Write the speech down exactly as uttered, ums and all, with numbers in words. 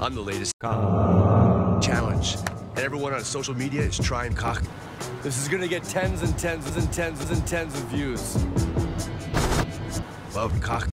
I'm the latest challenge, and everyone on social media is trying cock. This is gonna get tens and tens and tens and tens of views. Love cock.